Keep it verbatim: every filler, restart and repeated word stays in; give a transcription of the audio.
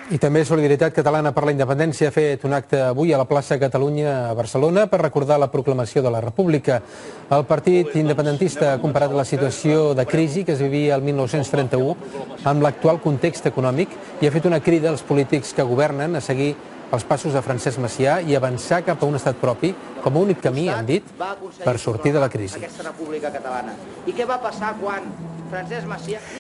I també Solidaritat Catalana per la Independència ha fet un acte avui a la plaça Catalunya a Barcelona per recordar la proclamació de la República. El partit independentista ha comparat la situació de crisi que es vivia el mil nou-cents trenta-u amb l'actual context econòmic i ha fet una crida als polítics que governen a seguir els passos de Francesc Macià i avançar cap a un estat propi com a únic camí, han dit, per sortir de la crisi. Aquesta República Catalana. I què va passar quan Francesc Macià...